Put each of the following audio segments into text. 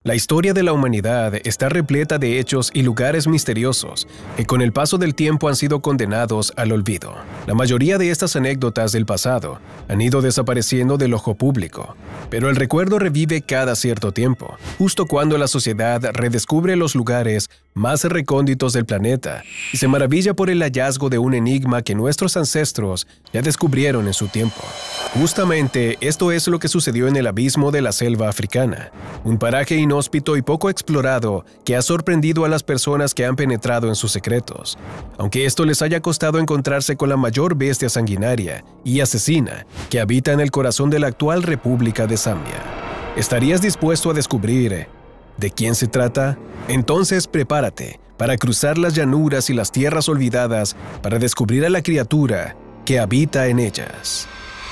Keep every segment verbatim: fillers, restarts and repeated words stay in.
La historia de la humanidad está repleta de hechos y lugares misteriosos que con el paso del tiempo han sido condenados al olvido. La mayoría de estas anécdotas del pasado han ido desapareciendo del ojo público, pero el recuerdo revive cada cierto tiempo, justo cuando la sociedad redescubre los lugares más recónditos del planeta y se maravilla por el hallazgo de un enigma que nuestros ancestros ya descubrieron en su tiempo. Justamente esto es lo que sucedió en el abismo de la selva africana, un paraje inhóspito y poco explorado que ha sorprendido a las personas que han penetrado en sus secretos, aunque esto les haya costado encontrarse con la mayor bestia sanguinaria y asesina que habita en el corazón de la actual República de Zambia. ¿Estarías dispuesto a descubrir de quién se trata? Entonces prepárate para cruzar las llanuras y las tierras olvidadas para descubrir a la criatura que habita en ellas.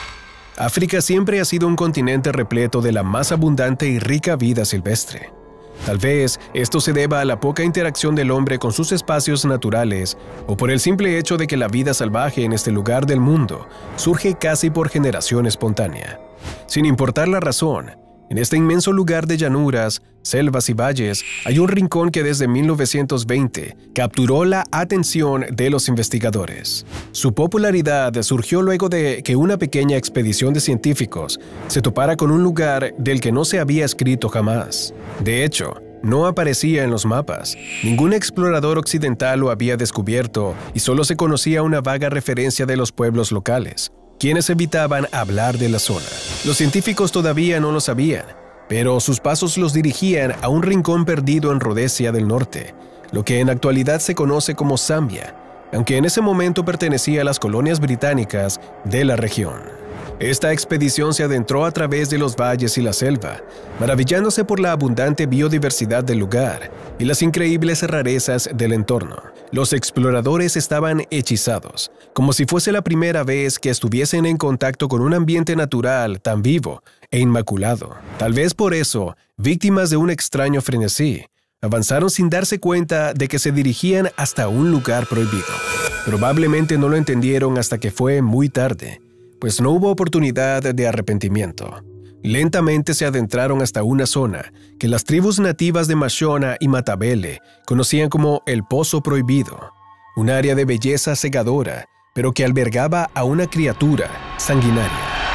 África siempre ha sido un continente repleto de la más abundante y rica vida silvestre. Tal vez esto se deba a la poca interacción del hombre con sus espacios naturales o por el simple hecho de que la vida salvaje en este lugar del mundo surge casi por generación espontánea. Sin importar la razón, en este inmenso lugar de llanuras, selvas y valles, hay un rincón que desde mil novecientos veinte capturó la atención de los investigadores. Su popularidad surgió luego de que una pequeña expedición de científicos se topara con un lugar del que no se había escrito jamás. De hecho, no aparecía en los mapas. Ningún explorador occidental lo había descubierto y solo se conocía una vaga referencia de los pueblos locales, quienes evitaban hablar de la zona. Los científicos todavía no lo sabían, pero sus pasos los dirigían a un rincón perdido en Rodesia del Norte, lo que en actualidad se conoce como Zambia, aunque en ese momento pertenecía a las colonias británicas de la región. Esta expedición se adentró a través de los valles y la selva, maravillándose por la abundante biodiversidad del lugar y las increíbles rarezas del entorno. Los exploradores estaban hechizados, como si fuese la primera vez que estuviesen en contacto con un ambiente natural tan vivo e inmaculado. Tal vez por eso, víctimas de un extraño frenesí, avanzaron sin darse cuenta de que se dirigían hasta un lugar prohibido. Probablemente no lo entendieron hasta que fue muy tarde, pues no hubo oportunidad de arrepentimiento. Lentamente se adentraron hasta una zona que las tribus nativas de Mashona y Matabele conocían como el Pozo Prohibido, un área de belleza cegadora, pero que albergaba a una criatura sanguinaria.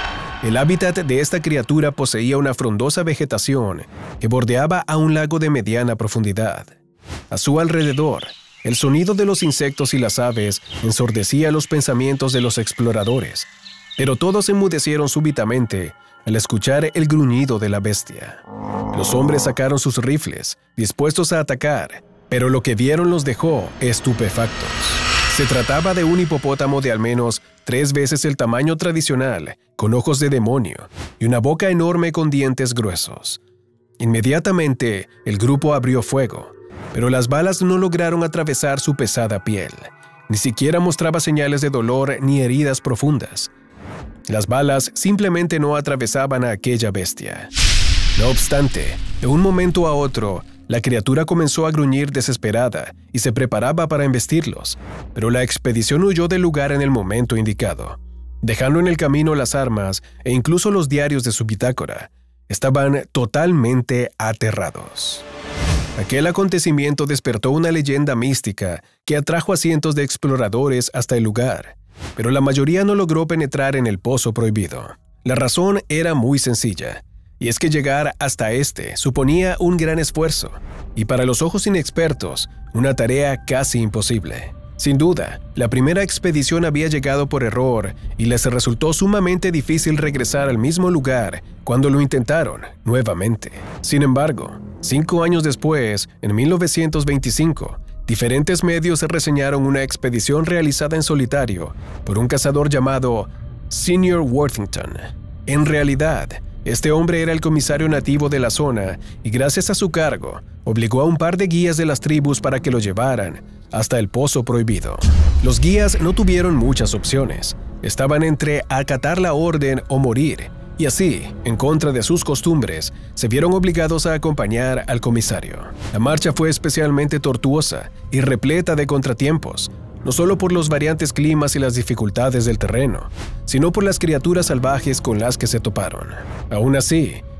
El hábitat de esta criatura poseía una frondosa vegetación que bordeaba a un lago de mediana profundidad. A su alrededor, el sonido de los insectos y las aves ensordecía los pensamientos de los exploradores, pero todos enmudecieron súbitamente al escuchar el gruñido de la bestia. Los hombres sacaron sus rifles, dispuestos a atacar, pero lo que vieron los dejó estupefactos. Se trataba de un hipopótamo de al menos tres veces el tamaño tradicional, con ojos de demonio y una boca enorme con dientes gruesos. Inmediatamente, el grupo abrió fuego, pero las balas no lograron atravesar su pesada piel. Ni siquiera mostraba señales de dolor ni heridas profundas. Las balas simplemente no atravesaban a aquella bestia. No obstante, de un momento a otro, la criatura comenzó a gruñir desesperada y se preparaba para embestirlos, pero la expedición huyó del lugar en el momento indicado, dejando en el camino las armas e incluso los diarios de su bitácora. Estaban totalmente aterrados. Aquel acontecimiento despertó una leyenda mística que atrajo a cientos de exploradores hasta el lugar, pero la mayoría no logró penetrar en el Pozo Prohibido. La razón era muy sencilla, y es que llegar hasta este suponía un gran esfuerzo, y para los ojos inexpertos, una tarea casi imposible. Sin duda, la primera expedición había llegado por error y les resultó sumamente difícil regresar al mismo lugar cuando lo intentaron nuevamente. Sin embargo, cinco años después, en mil novecientos veinticinco, diferentes medios reseñaron una expedición realizada en solitario por un cazador llamado Senior Worthington. En realidad, este hombre era el comisario nativo de la zona y gracias a su cargo, obligó a un par de guías de las tribus para que lo llevaran hasta el Pozo Prohibido. Los guías no tuvieron muchas opciones. Estaban entre acatar la orden o morir, y así, en contra de sus costumbres, se vieron obligados a acompañar al comisario. La marcha fue especialmente tortuosa y repleta de contratiempos, no solo por los variantes climas y las dificultades del terreno, sino por las criaturas salvajes con las que se toparon. Aún así,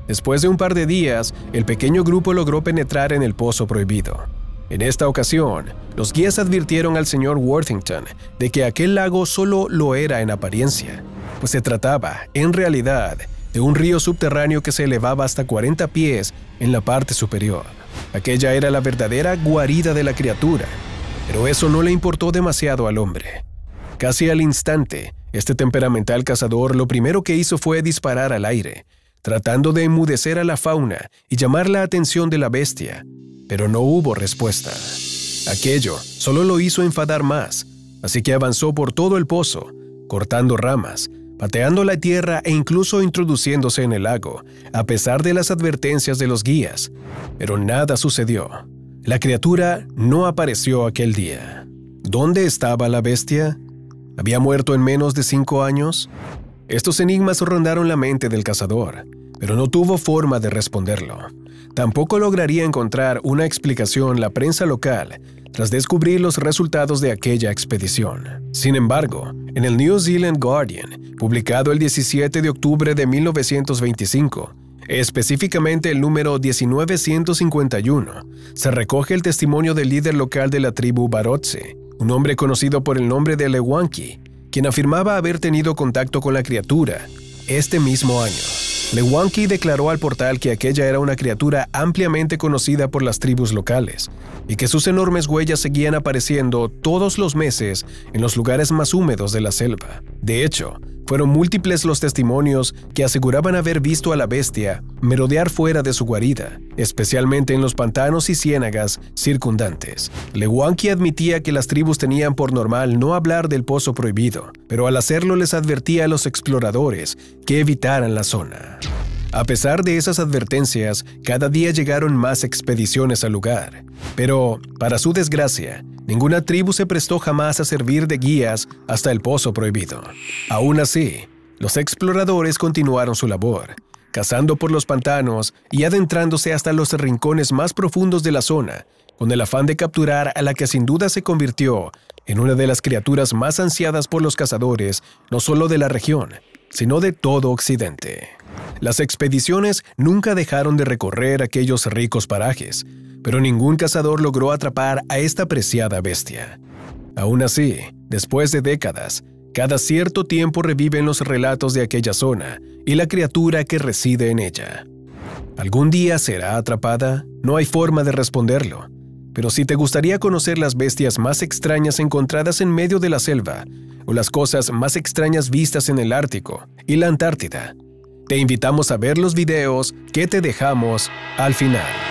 Después de un par de días, el pequeño grupo logró penetrar en el pozo prohibido. En esta ocasión, los guías advirtieron al señor Worthington de que aquel lago solo lo era en apariencia, pues se trataba, en realidad, de un río subterráneo que se elevaba hasta cuarenta pies en la parte superior. Aquella era la verdadera guarida de la criatura, pero eso no le importó demasiado al hombre. Casi al instante, este temperamental cazador lo primero que hizo fue disparar al aire, tratando de enmudecer a la fauna y llamar la atención de la bestia, pero no hubo respuesta. Aquello solo lo hizo enfadar más, así que avanzó por todo el pozo, cortando ramas, pateando la tierra e incluso introduciéndose en el lago, a pesar de las advertencias de los guías. Pero nada sucedió. La criatura no apareció aquel día. ¿Dónde estaba la bestia? ¿Había muerto en menos de cinco años? Estos enigmas rondaron la mente del cazador, pero no tuvo forma de responderlo. Tampoco lograría encontrar una explicación la prensa local tras descubrir los resultados de aquella expedición. Sin embargo, en el New Zealand Guardian, publicado el diecisiete de octubre de mil novecientos veinticinco, específicamente el número diecinueve ciento cincuenta y uno, se recoge el testimonio del líder local de la tribu Barotse, un hombre conocido por el nombre de Lewanki, quien afirmaba haber tenido contacto con la criatura este mismo año. Lewanki declaró al portal que aquella era una criatura ampliamente conocida por las tribus locales y que sus enormes huellas seguían apareciendo todos los meses en los lugares más húmedos de la selva. De hecho, fueron múltiples los testimonios que aseguraban haber visto a la bestia merodear fuera de su guarida, especialmente en los pantanos y ciénagas circundantes. Lewanki admitía que las tribus tenían por normal no hablar del pozo prohibido, pero al hacerlo les advertía a los exploradores que evitaran la zona. A pesar de esas advertencias, cada día llegaron más expediciones al lugar, pero, para su desgracia, ninguna tribu se prestó jamás a servir de guías hasta el pozo prohibido. Aún así, los exploradores continuaron su labor, cazando por los pantanos y adentrándose hasta los rincones más profundos de la zona, con el afán de capturar a la que sin duda se convirtió en una de las criaturas más ansiadas por los cazadores, no solo de la región, sino de todo Occidente. Las expediciones nunca dejaron de recorrer aquellos ricos parajes, pero ningún cazador logró atrapar a esta preciada bestia. Aún así, después de décadas, cada cierto tiempo reviven los relatos de aquella zona y la criatura que reside en ella. ¿Algún día será atrapada? No hay forma de responderlo. Pero si te gustaría conocer las bestias más extrañas encontradas en medio de la selva, o las cosas más extrañas vistas en el Ártico y la Antártida, te invitamos a ver los videos que te dejamos al final.